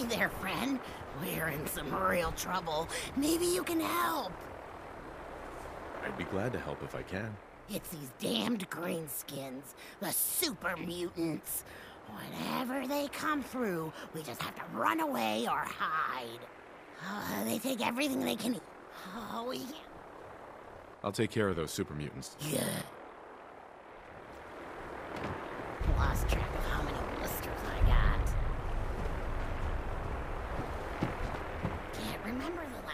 there, friend. We're in some real trouble. Maybe you can help. I'd be glad to help if I can. It's these damned greenskins, the super mutants. Whenever they come through, we just have to run away or hide. They take everything they can eat. Oh, we can't. I'll take care of those super mutants. Yeah. Lost track of how many blisters I got. Can't remember the